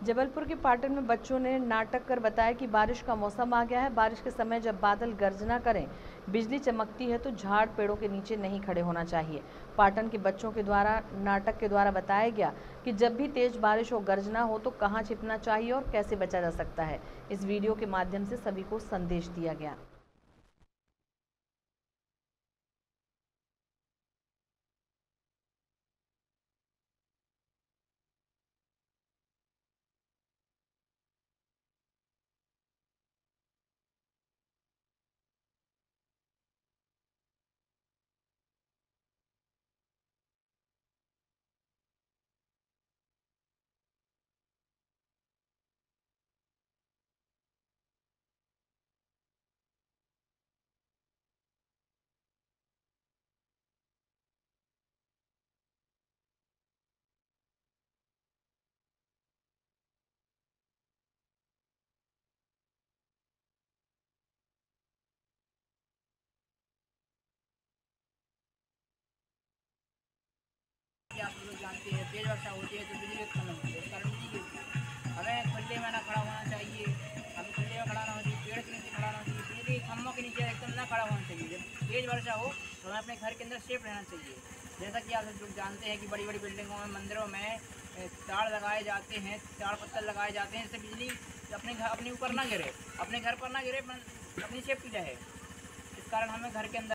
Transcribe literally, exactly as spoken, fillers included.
जबलपुर के पाटन में बच्चों ने नाटक कर बताया कि बारिश का मौसम आ गया है। बारिश के समय जब बादल गर्जना करें, बिजली चमकती है तो झाड़ पेड़ों के नीचे नहीं खड़े होना चाहिए। पाटन के बच्चों के द्वारा नाटक के द्वारा बताया गया कि जब भी तेज बारिश हो, गर्जना हो तो कहाँ छिपना चाहिए और कैसे बचा जा सकता है। इस वीडियो के माध्यम से सभी को संदेश दिया गया। आप लोग जानते हैं तेज वर्षा होती है तो बिजली उत्पन्न होती है, इस कारण बिजली गिरती है। हमें खुले में ना खड़ा होना चाहिए, हमें खुले में खड़ा ना होना चाहिए, पेड़ के नीचे खड़ा होना चाहिए, बिजली खम्भों के नीचे एकदम ना खड़ा होना चाहिए। जब तेज वर्षा हो तो हमें अपने घर के अंदर सेफ रहना चाहिए। जैसा कि आप लोग जानते हैं कि बड़ी बड़ी बिल्डिंगों में, मंदिरों में तार लगाए जाते हैं, तार पत्थर लगाए जाते हैं, जिससे बिजली अपने घर अपने ऊपर ना गिरे, अपने घर पर ना गिरे, अपनी सेफ्टी रहे। इस कारण हमें घर के अंदर